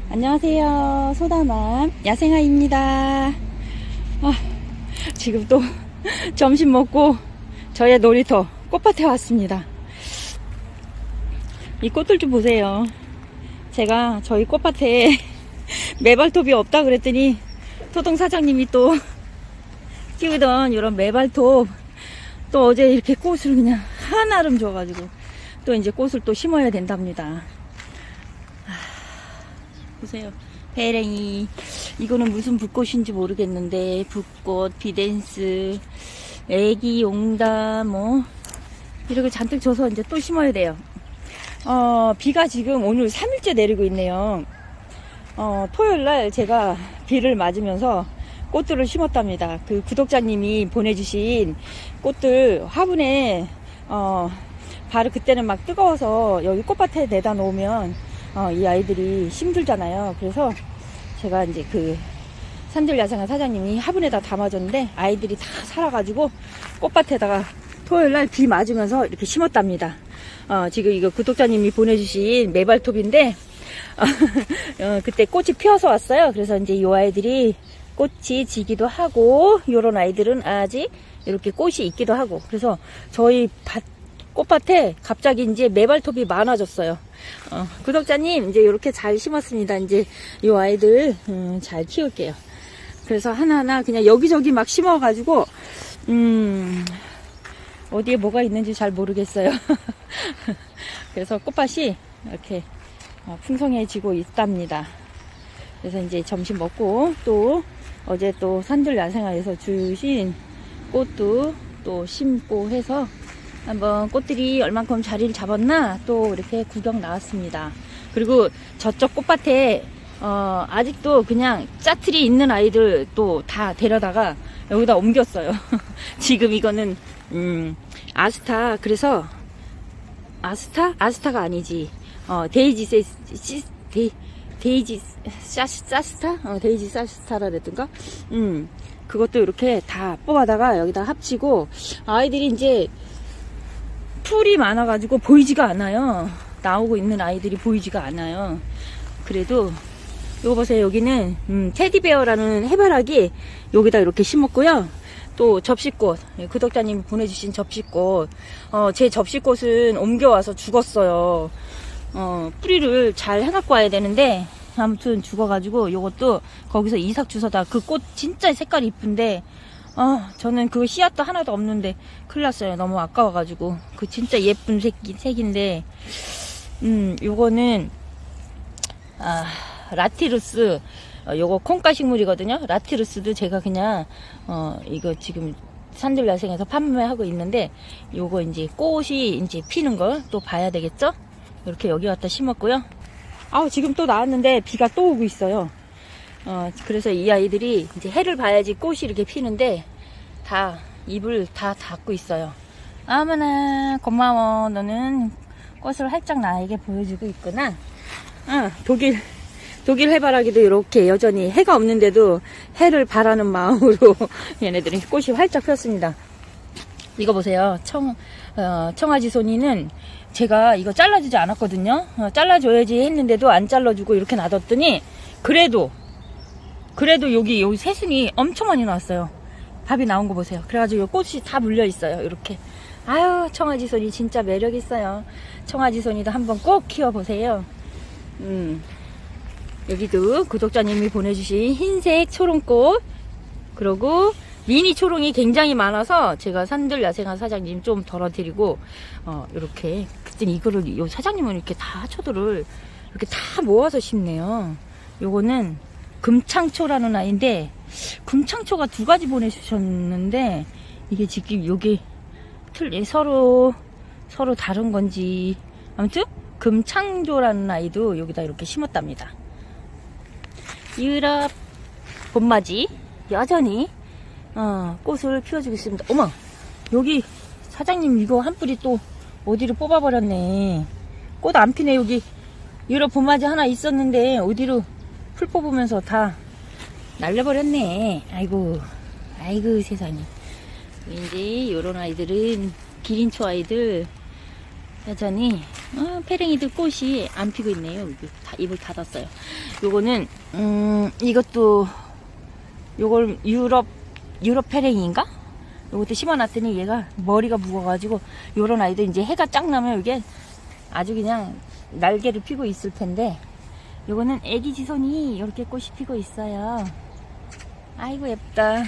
안녕하세요. 소다맘 야생아입니다. 지금 또 점심 먹고 저의 놀이터 꽃밭에 왔습니다. 이 꽃들 좀 보세요. 제가 저희 꽃밭에 매발톱이 없다 그랬더니 토동 사장님이 또 키우던 이런 매발톱 또 어제 이렇게 꽃을 그냥 한아름 줘가지고 또 이제 꽃을 또 심어야 된답니다. 보세요. 배랭이. 이거는 무슨 붓꽃인지 모르겠는데 붓꽃, 비댄스, 애기 용담 뭐 이렇게 잔뜩 줘서 이제 또 심어야 돼요. 비가 지금 오늘 3일째 내리고 있네요. 토요일날 제가 비를 맞으면서 꽃들을 심었답니다. 그 구독자님이 보내주신 꽃들 화분에 바로 그때는 막 뜨거워서 여기 꽃밭에 내다 놓으면 이 아이들이 힘들잖아요. 그래서 제가 이제 그 산들야생아 사장님이 화분에다 담아줬는데 아이들이 다 살아가지고 꽃밭에다가 토요일날 비 맞으면서 이렇게 심었답니다. 지금 이거 구독자님이 보내주신 매발톱인데 그때 꽃이 피어서 왔어요. 그래서 이제 이 아이들이 꽃이 지기도 하고 요런 아이들은 아직 이렇게 꽃이 있기도 하고 그래서 저희 꽃밭에 갑자기 이제 매발톱이 많아졌어요. 구독자님 이제 이렇게 잘 심었습니다. 이제 이 아이들 잘 키울게요. 그래서 하나하나 그냥 여기저기 막 심어가지고 어디에 뭐가 있는지 잘 모르겠어요. 그래서 꽃밭이 이렇게 풍성해지고 있답니다. 그래서 이제 점심 먹고 또 어제 또 산들야생아에서 주신 꽃도 또 심고 해서 한번 꽃들이 얼만큼 자리를 잡았나 또 이렇게 구경 나왔습니다. 그리고 저쪽 꽃밭에 아직도 그냥 짜투리 있는 아이들 또 다 데려다가 여기다 옮겼어요. 지금 이거는 아스타. 그래서 아스타가 아니지. 데이지 사스타? 데이지 사스타라 그랬던가? 그것도 이렇게 다 뽑아다가 여기다 합치고 아이들이 이제 풀이 많아가지고 보이지가 않아요. 나오고 있는 아이들이 보이지가 않아요. 그래도 이거 보세요. 여기는 테디베어라는 해바라기 여기다 이렇게 심었고요. 또 접시꽃, 구독자님이 보내주신 접시꽃. 제 접시꽃은 옮겨와서 죽었어요. 뿌리를 잘 해갖고 와야 되는데 아무튼 죽어가지고 요것도 거기서 이삭 주워다. 그 꽃 진짜 색깔이 이쁜데 저는 그 씨앗도 하나도 없는데 큰일 났어요. 너무 아까워가지고. 그 진짜 예쁜 색인데 요거는 라티루스. 요거 콩가 식물이거든요. 라티루스도 제가 그냥 이거 지금 산들야생에서 판매하고 있는데 요거 이제 꽃이 이제 피는 걸 또 봐야 되겠죠. 이렇게 여기 갖다 심었고요. 지금 또 나왔는데 비가 또 오고 있어요. 그래서 이 아이들이 이제 해를 봐야지 꽃이 이렇게 피는데 다 입을 다 닫고 있어요. 어머나 고마워. 너는 꽃을 활짝 나에게 보여주고 있구나. 독일 해바라기도 이렇게 여전히 해가 없는데도 해를 바라는 마음으로 얘네들이 꽃이 활짝 폈습니다. 이거 보세요. 청아지손이는 제가 이거 잘라주지 않았거든요. 잘라줘야지 했는데도 안 잘라주고 이렇게 놔뒀더니 그래도 여기 새순이 엄청 많이 나왔어요. 밥이 나온 거 보세요. 그래가지고 꽃이 다 물려 있어요. 이렇게. 아유, 청아지손이 진짜 매력 있어요. 청아지손이도 한번 꼭 키워보세요. 여기도 구독자님이 보내주신 흰색 초롱꽃, 그리고 미니 초롱이 굉장히 많아서 제가 산들야생아 사장님 좀 덜어드리고 이렇게 그때는 이거를 요 사장님은 이렇게 다 초도를 이렇게 다 모아서 심네요. 요거는 금창초라는 아이인데 금창초가 두 가지 보내주셨는데 이게 지금 요게 서로 다른 건지 아무튼 금창조라는 아이도 여기다 이렇게 심었답니다. 유럽 봄맞이 여전히 꽃을 피워주고 있습니다. 어머, 여기 사장님 이거 한 뿌리 또 어디로 뽑아버렸네. 꽃 안 피네. 여기 유럽 봄맞이 하나 있었는데 어디로 풀 뽑으면서 다 날려버렸네. 아이고 세상에. 이제 요런 아이들은 기린초 아이들 여전히 페랭이들 꽃이 안 피고 있네요. 여기 잎을 닫았어요. 요거는 이것도 요걸 유럽 페랭이인가? 요것도 심어놨더니 얘가 머리가 무거워가지고 요런 아이들 이제 해가 쫙 나면 이게 아주 그냥 날개를 피고 있을 텐데, 요거는 애기 지손이 이렇게 꽃이 피고 있어요. 아이고 예쁘다.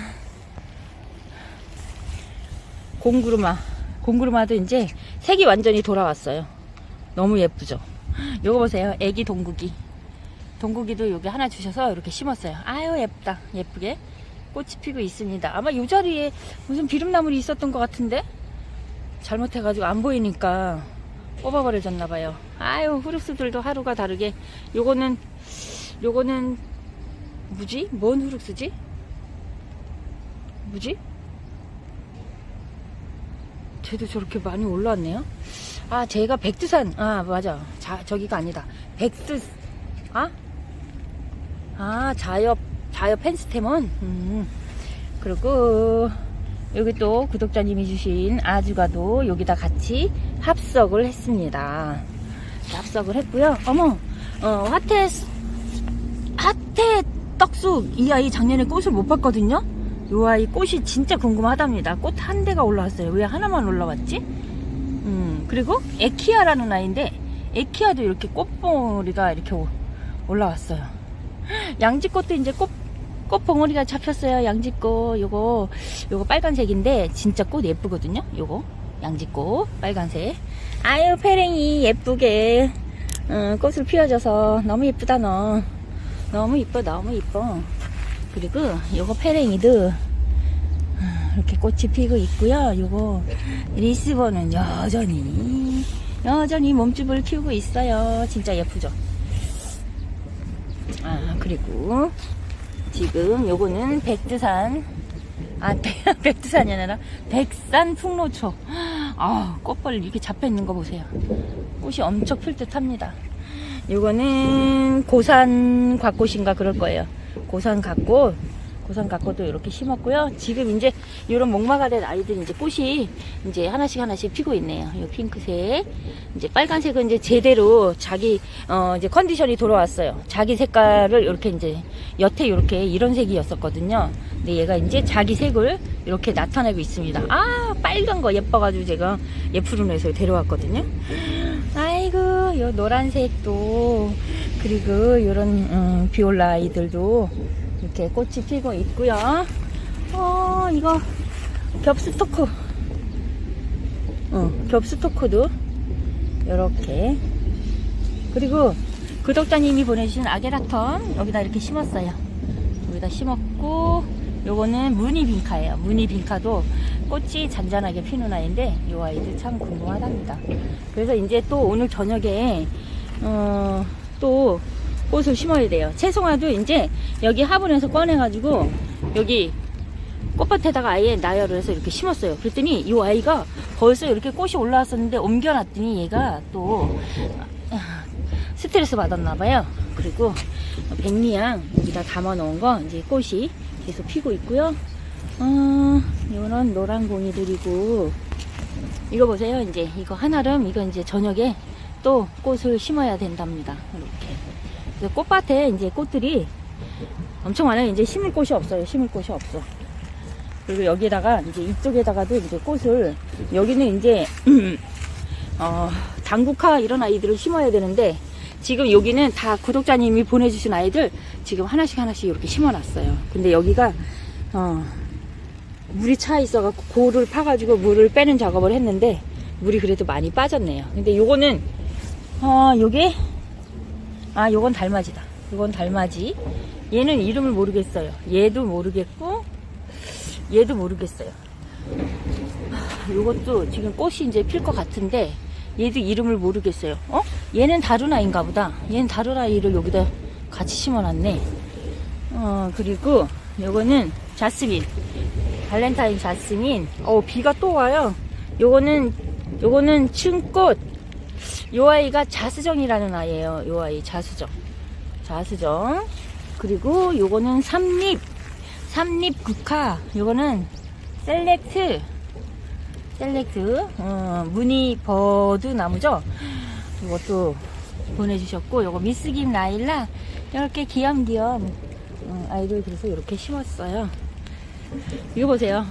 공구르마도 이제 색이 완전히 돌아왔어요. 너무 예쁘죠? 요거 보세요. 애기 동국이도 여기 하나 주셔서 이렇게 심었어요. 아유 예쁘다. 예쁘게 꽃이 피고 있습니다. 아마 이 자리에 무슨 비름나물이 있었던 것 같은데 잘못해가지고 안 보이니까 뽑아버려졌나봐요. 아유, 후룩스들도 하루가 다르게. 요거는 뭐지? 뭔 후룩스지? 뭐지? 쟤도 저렇게 많이 올라왔네요. 아, 제가 백두산, 아 맞아, 저기가 아니다. 자엽 펜스테몬. 그리고 여기 또 구독자님이 주신 아주가도 여기다 같이 합석을 했습니다. 합석을 했고요. 어머, 화태 떡쑥. 이 아이 작년에 꽃을 못 봤거든요. 이 아이 꽃이 진짜 궁금하답니다. 꽃 한 대가 올라왔어요. 왜 하나만 올라왔지? 그리고 에키아라는 아이인데, 에키아도 이렇게 꽃봉오리가 이렇게 올라왔어요. 양지꽃도 이제 꽃 봉오리가 잡혔어요. 양지꽃. 요거 빨간색인데 진짜 꽃 예쁘거든요. 요거 양지꽃 빨간색. 아유, 페랭이 예쁘게 꽃을 피워줘서 너무 예쁘다. 너 너무 이뻐. 그리고 요거 페랭이도 이렇게 꽃이 피고 있고요. 요거 리스본은 여전히 몸집을 키우고 있어요. 진짜 예쁘죠? 그리고 지금 요거는 백두산이 아니라 백산 풍로초. 꽃벌 이렇게 잡혀있는 거 보세요. 꽃이 엄청 필 듯 합니다. 요거는 고산 곽꽃인가 그럴 거예요. 고산 곽꽃도 이렇게 심었고요. 지금 이제 요런 목마가 된 아이들이 이제 꽃이 이제 하나씩 피고 있네요. 요 핑크색, 이제 빨간색은 이제 제대로 자기 이제 컨디션이 돌아왔어요. 자기 색깔을 이렇게 이제 여태 이렇게 이런 색이었었거든요. 근데 얘가 이제 자기 색을 이렇게 나타내고 있습니다. 빨간 거 예뻐가지고 제가 예프루노에서 데려왔거든요. 아이고, 요 노란색도, 그리고 요런 비올라 아이들도 이렇게 꽃이 피고 있고요. 이거 겹스토크도 이렇게. 그리고 구독자님이 보내주신 아게라턴 여기다 이렇게 심었어요. 여기다 심었고, 요거는 무늬빈카예요. 무늬빈카도 꽃이 잔잔하게 피는 아이인데 이 아이들 참 궁금하답니다. 그래서 이제 또 오늘 저녁에 또 꽃을 심어야 돼요. 채송화도 이제 여기 화분에서 꺼내가지고 여기 꽃밭에다가 아예 나열을 해서 이렇게 심었어요. 그랬더니 이 아이가 벌써 이렇게 꽃이 올라왔었는데 옮겨놨더니 얘가 또 스트레스 받았나봐요. 그리고 백리향 여기다 담아 놓은 거 이제 꽃이 계속 피고 있고요. 요런 노란 공이들이고, 이거 보세요. 이제 이거 한아름, 이거 이제 저녁에 또 꽃을 심어야 된답니다. 이렇게. 꽃밭에 이제 꽃들이 엄청 많아요. 이제 심을 곳이 없어요. 그리고 여기다가 이제 이쪽에다가도 이제 꽃을, 여기는 이제 당국화 이런 아이들을 심어야 되는데, 지금 여기는 다 구독자님이 보내주신 아이들 지금 하나씩 이렇게 심어놨어요. 근데 여기가 물이 차 있어갖고 고를 파가지고 물을 빼는 작업을 했는데 물이 그래도 많이 빠졌네요. 근데 요거는 요건 달맞이다. 요건 달맞이. 얘는 이름을 모르겠어요. 얘도 모르겠고 얘도 모르겠어요. 요것도 지금 꽃이 이제 필 것 같은데 얘도 이름을 모르겠어요. 얘는 다른 아이인가 보다. 얘는 다른 아이를 여기다 같이 심어놨네. 그리고 요거는 자스민, 발렌타인 자스민. 비가 또 와요. 요거는 층꽃. 요 아이가 자수정이라는 아이예요. 요 아이 자수정. 그리고 요거는 삼립 국화. 요거는 셀렉트 셀렉트 무늬 버드 나무죠. 이것도 보내주셨고, 요거 미스김 라일락 이렇게 귀염귀염 아이를 그래서 이렇게 심었어요. 이거 보세요.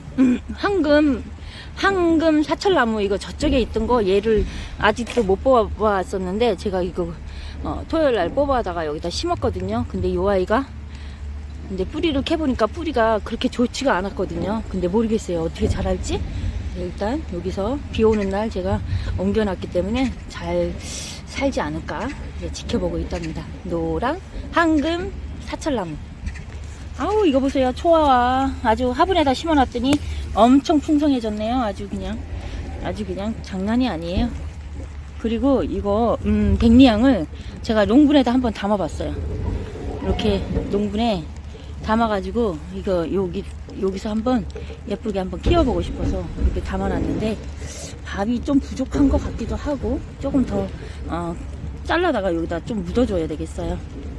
황금 사철나무, 이거 저쪽에 있던 거 얘를 아직도 못 뽑아왔었는데 제가 이거 토요일날 뽑아다가 여기다 심었거든요. 근데 요 아이가 근데 뿌리를 캐보니까 뿌리가 그렇게 좋지가 않았거든요. 근데 모르겠어요, 어떻게 자랄지. 일단 여기서 비 오는 날 제가 옮겨놨기 때문에 잘 살지 않을까 지켜보고 있답니다. 노랑 황금 사철나무. 아우, 이거 보세요. 초아와 아주 화분에다 심어놨더니 엄청 풍성해졌네요. 아주 그냥 장난이 아니에요. 그리고 이거 백리향을 제가 농분에다 한번 담아봤어요. 이렇게 농분에 담아가지고 이거 여기서 한번 예쁘게 한번 키워보고 싶어서 이렇게 담아놨는데 밥이 좀 부족한 것 같기도 하고 조금 더 잘라다가 여기다 좀 묻어줘야 되겠어요.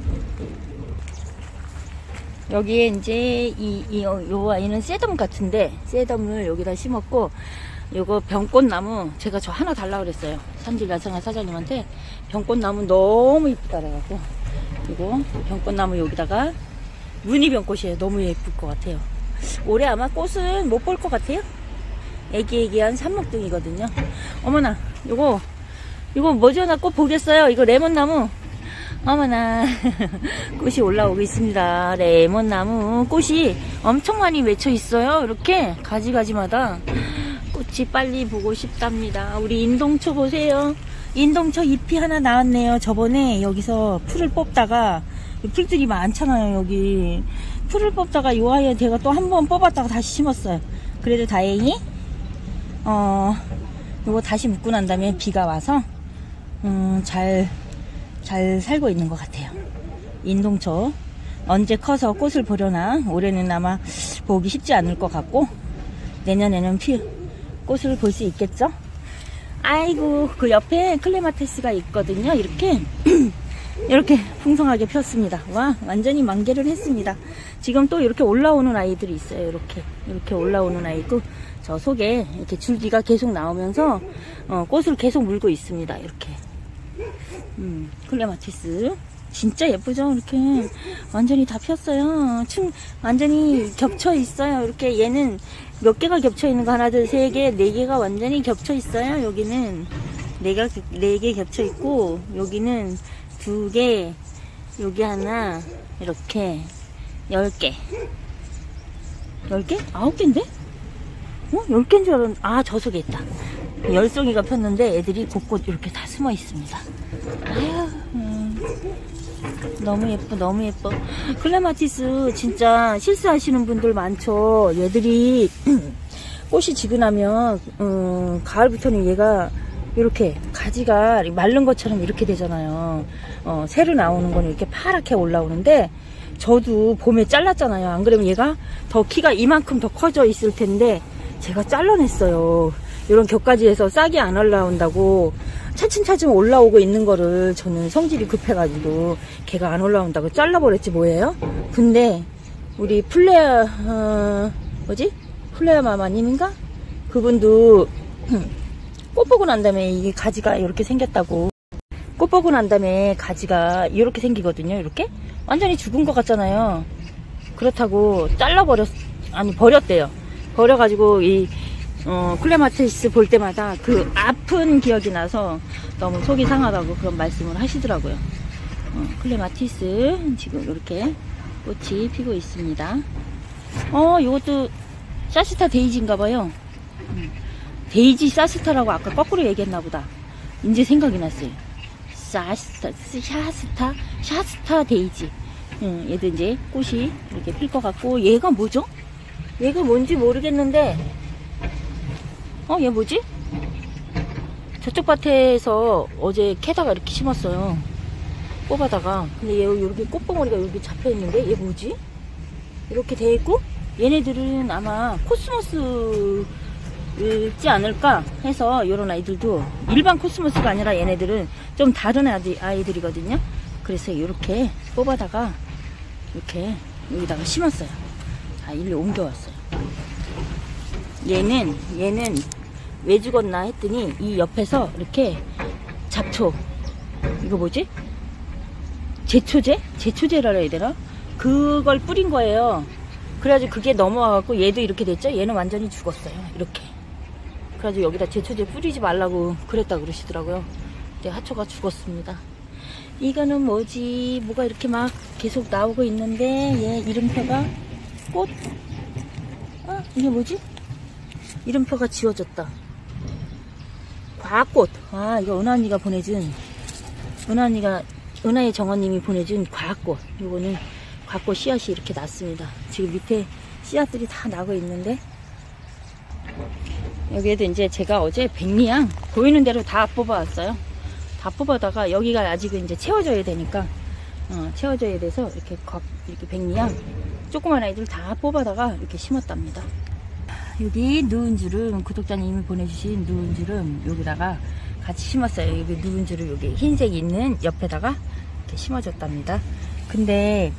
여기에 이제 요 아이는 쇠덤 같은데 쇠덤을 여기다 심었고, 요거 병꽃나무 제가 저 하나 달라고 그랬어요. 산질 야생화 사장님한테. 병꽃나무 너무 이쁘다 그래갖고 이거 병꽃나무 여기다가 무늬병꽃이에요. 너무 예쁠 것 같아요. 올해 아마 꽃은 못 볼 것 같아요. 애기애기한 산목등이거든요. 어머나, 요거 뭐죠? 나 꽃 보겠어요. 이거 레몬나무. 어머나, 꽃이 올라오고 있습니다. 레몬나무 꽃이 엄청 많이 맺혀 있어요. 이렇게 가지가지마다 꽃이 빨리 보고 싶답니다. 우리 인동초 보세요. 인동초 잎이 하나 나왔네요. 저번에 여기서 풀을 뽑다가, 풀들이 많잖아요. 여기 풀을 뽑다가 요 아이에 제가 또 한 번 뽑았다가 다시 심었어요. 그래도 다행히 요거 다시 묶고 난 다음에 비가 와서 잘 살고 있는 것 같아요. 인동초 언제 커서 꽃을 보려나. 올해는 아마 보기 쉽지 않을 것 같고 내년에는 꽃을 볼 수 있겠죠. 아이고, 그 옆에 클레마티스가 있거든요. 이렇게 풍성하게 폈습니다. 와, 완전히 만개를 했습니다. 지금 또 이렇게 올라오는 아이들이 있어요. 이렇게 올라오는 아이고, 저 속에 이렇게 줄기가 계속 나오면서 꽃을 계속 물고 있습니다. 이렇게 클레마티스 진짜 예쁘죠? 이렇게 완전히 다 폈어요. 완전히 겹쳐 있어요. 이렇게 얘는 몇 개가 겹쳐 있는 거, 하나, 둘, 세 개, 네 개가 완전히 겹쳐 있어요. 여기는 네 개 겹쳐 있고, 여기는 두 개, 여기 하나, 이렇게 10개. 10개? 9개인데? 10개인 줄 알았는데, 저 속에 있다. 10송이가 폈는데 애들이 곳곳 이렇게 다 숨어 있습니다. 아유, 너무 예뻐, 너무 예뻐. 클레마티스 진짜 실수하시는 분들 많죠. 얘들이 꽃이 지고 나면 가을부터는 얘가 이렇게 가지가 마른 것처럼 이렇게 되잖아요. 새로 나오는 거는 이렇게 파랗게 올라오는데, 저도 봄에 잘랐잖아요. 안 그러면 얘가 더 키가 이만큼 더 커져 있을 텐데 제가 잘라냈어요. 이런 곁가지에서 싹이 안 올라온다고 차츰차츰 올라오고 있는 거를 저는 성질이 급해가지고 걔가 안 올라온다고 잘라버렸지 뭐예요. 근데 우리 플레어 플레어 마마님인가? 그분도 꽃 보고 난 다음에 이게 가지가 이렇게 생겼다고. 꽃 보고 난 다음에 가지가 이렇게 생기거든요. 이렇게 완전히 죽은 것 같잖아요. 그렇다고 버렸대요. 버려가지고 이 클레마티스 볼 때마다 그 아픈 기억이 나서 너무 속이 상하다고 그런 말씀을 하시더라고요. 클레마티스 지금 이렇게 꽃이 피고 있습니다. 이것도 사스타 데이지인가봐요. 데이지 사스타라고 아까 거꾸로 얘기했나보다. 이제 생각이 났어요. 샤스타 데이지. 얘도 이제 꽃이 이렇게 필 것 같고, 얘가 뭐죠? 얘가 뭔지 모르겠는데, 얘 뭐지? 저쪽 밭에서 어제 캐다가 이렇게 심었어요. 뽑아다가. 근데 얘 여기 꽃봉오리가 여기 잡혀 있는데, 얘 뭐지? 이렇게 돼 있고, 얘네들은 아마 코스모스 있지 않을까 해서, 요런 아이들도 일반 코스모스가 아니라 얘네들은 좀 다른 아이들이거든요. 그래서 이렇게 뽑아다가 이렇게 여기다가 심었어요. 일로 옮겨왔어요. 얘는 왜 죽었나 했더니 이 옆에서 이렇게 잡초, 이거 뭐지? 제초제? 제초제라 해야 되나? 그걸 뿌린 거예요. 그래가지고 그게 넘어와갖고 얘도 이렇게 됐죠? 얘는 완전히 죽었어요. 이렇게. 그래가지고 여기다 제초제 뿌리지 말라고 그랬다 그러시더라고요. 이제 하초가 죽었습니다. 이거는 뭐지? 뭐가 이렇게 막 계속 나오고 있는데 얘 이름표가 꽃? 이게 뭐지? 이름표가 지워졌다. 과꽃. 이거 은하언니가 보내준, 은하의 정원님이 보내준 과꽃. 요거는 과꽃 씨앗이 이렇게 났습니다. 지금 밑에 씨앗들이 다 나고 있는데, 여기에도 이제 제가 어제 백리향 보이는 대로 다 뽑아왔어요. 다 뽑아다가 여기가 아직은 이제 채워져야 되니까, 채워져야 돼서 이렇게 백리향 조그만 아이들 다 뽑아다가 이렇게 심었답니다. 여기 누운주름, 구독자님이 보내주신 누운주름 여기다가 같이 심었어요. 여기 누운주름 여기 흰색 있는 옆에다가 이렇게 심어줬답니다. 근데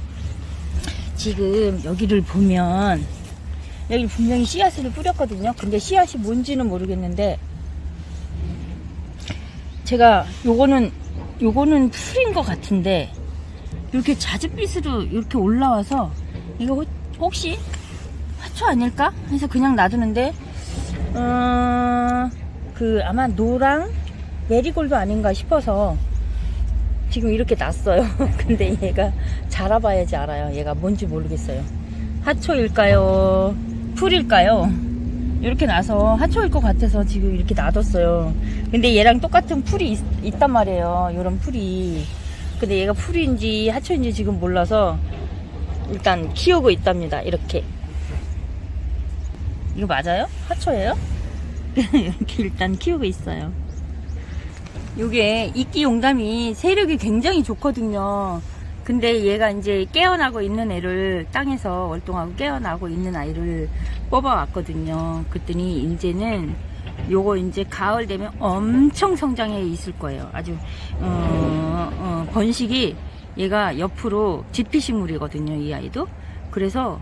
지금 여기를 보면 여기 분명히 씨앗을 뿌렸거든요. 근데 씨앗이 뭔지는 모르겠는데, 제가 요거는 풀인 것 같은데 이렇게 자줏빛으로 이렇게 올라와서 이거 혹시 화초 아닐까 해서 그냥 놔두는데, 아마 노랑 메리골드 아닌가 싶어서 지금 이렇게 놨어요. 근데 얘가 자라봐야지 알아요. 얘가 뭔지 모르겠어요. 하초일까요? 풀일까요? 이렇게 나서 하초일 것 같아서 지금 이렇게 놔뒀어요. 근데 얘랑 똑같은 풀이 있단 말이에요. 요런 풀이. 근데 얘가 풀인지 하초인지 지금 몰라서 일단 키우고 있답니다. 이렇게. 이거 맞아요? 하초예요? 이렇게 일단 키우고 있어요. 요게 이끼용담이 세력이 굉장히 좋거든요. 근데 얘가 이제 깨어나고 있는 애를 땅에서 월동하고 깨어나고 있는 아이를 뽑아왔거든요. 그랬더니 이제는 요거 이제 가을 되면 엄청 성장해 있을 거예요. 아주 번식이 얘가 옆으로 지피식물이거든요. 이 아이도. 그래서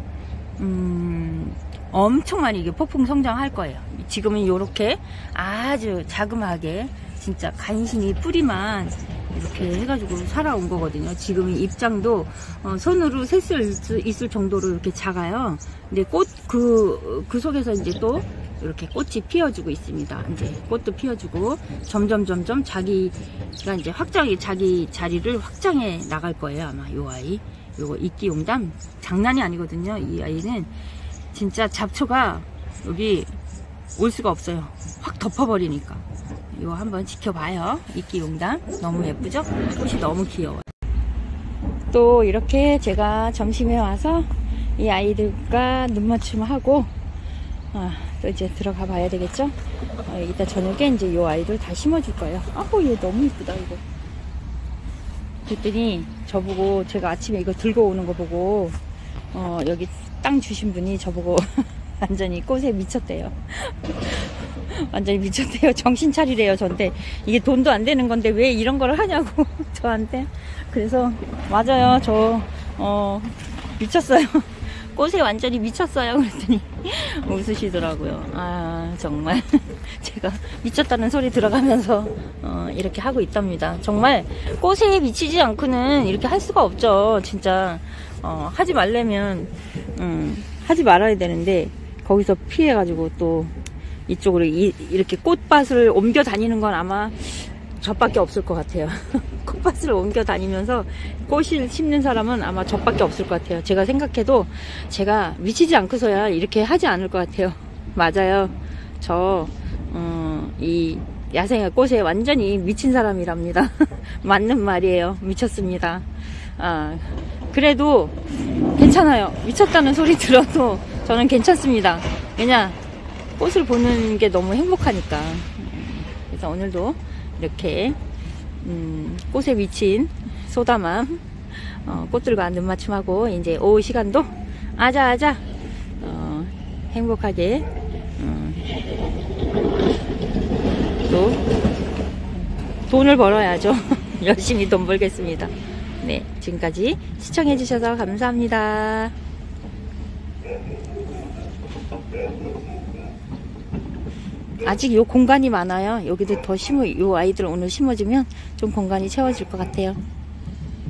엄청 많이 이게 폭풍 성장할 거예요. 지금은 요렇게 아주 자그마하게 진짜 간신히 뿌리만 이렇게 해가지고 살아온 거거든요. 지금 입장도 손으로 셀 수 있을 정도로 이렇게 작아요. 근데 꽃 그 속에서 이제 또 이렇게 꽃이 피어주고 있습니다. 이제 꽃도 피어주고 점점 자기가 이제 자기 자리를 확장해 나갈 거예요. 아마 요 아이, 요거 이끼용담 장난이 아니거든요. 이 아이는 진짜 잡초가 여기 올 수가 없어요. 확 덮어버리니까. 이거 한번 지켜봐요. 이끼용담 너무 예쁘죠? 꽃이 너무 귀여워요. 또 이렇게 제가 점심에 와서 이 아이들과 눈맞춤하고 또 이제 들어가 봐야 되겠죠? 이따 저녁에 이제 이 아이들 다 심어줄 거예요. 얘 너무 이쁘다 이거. 그랬더니 저보고, 제가 아침에 이거 들고 오는 거 보고 여기 땅 주신 분이 저보고 완전히 꽃에 미쳤대요. 완전히 미쳤대요. 정신 차리래요. 저한테 이게 돈도 안 되는 건데 왜 이런 걸 하냐고 저한테. 그래서 맞아요. 저 미쳤어요. 꽃에 완전히 미쳤어요. 그랬더니 웃으시더라고요. 정말 제가 미쳤다는 소리 들어가면서 이렇게 하고 있답니다. 정말 꽃에 미치지 않고는 이렇게 할 수가 없죠. 진짜 하지 말려면 하지 말아야 되는데 거기서 피해가지고 또 이쪽으로 이렇게 꽃밭을 옮겨 다니는 건 아마 저밖에 없을 것 같아요. 꽃밭을 옮겨 다니면서 꽃을 심는 사람은 아마 저밖에 없을 것 같아요. 제가 생각해도 제가 미치지 않고서야 이렇게 하지 않을 것 같아요. 맞아요. 저 이 야생의 꽃에 완전히 미친 사람이랍니다. 맞는 말이에요. 미쳤습니다. 그래도 괜찮아요. 미쳤다는 소리 들어도 저는 괜찮습니다. 왜냐, 꽃을 보는 게 너무 행복하니까. 그래서 오늘도 이렇게 꽃에 미친 소다맘 꽃들과 눈맞춤하고 이제 오후 시간도 아자아자 행복하게 또 돈을 벌어야죠. 열심히 돈 벌겠습니다. 네, 지금까지 시청해 주셔서 감사합니다. 아직 요 공간이 많아요. 여기도 더 요 아이들 오늘 심어주면 좀 공간이 채워질 것 같아요.